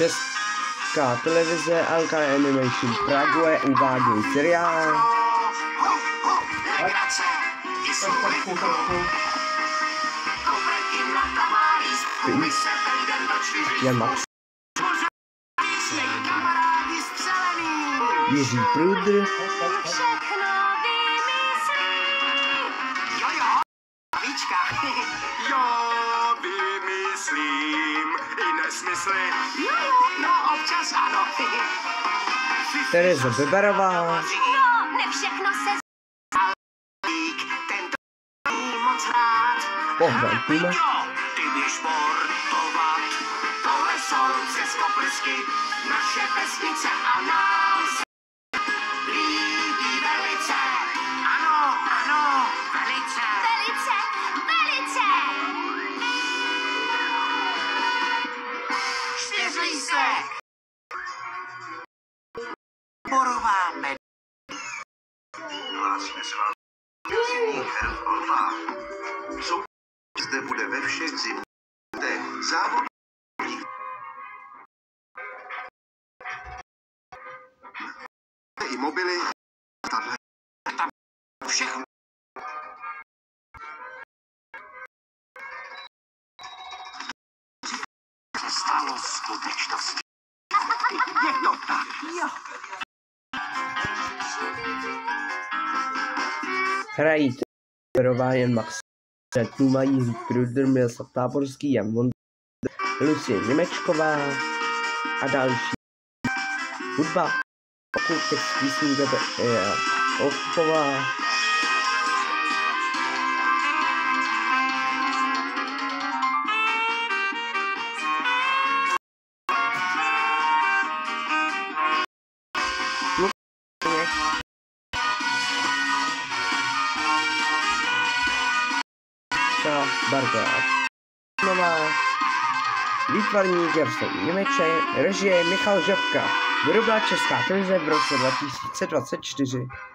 Česká televize LK Animation Prague uvádějí seriál Jan Max, Jiří Prudr, Jo, vymyslím i nesmysly. No, občas ano. Tereza Beberová, No, ne všechno se tento moc rád. Bohdan Puma, Ty běž sportovat. Tohle jsou přeskoprsky naše vesnice a nás líbí velice. Ano, ano, velice. Velice, velice. Čtyřlístek. Borová med. Hlásíme se vám zimních her v Alpách. Zde bude ve všech zimních závodních i mobily. Tam všechno. Se stalo skutečností. Je to tak, jo. hrají Beberová, Jan Max, Puma, Jiří Prudr, Miroslav Táborský, Jan Vondra, Lucie Němečková a další. Hudba, text písní Ochupová. Barbara Nová, výtvarník Jaroslav Němeček, režie Michal Žabka, vyrobila Česká televize v roce 2024.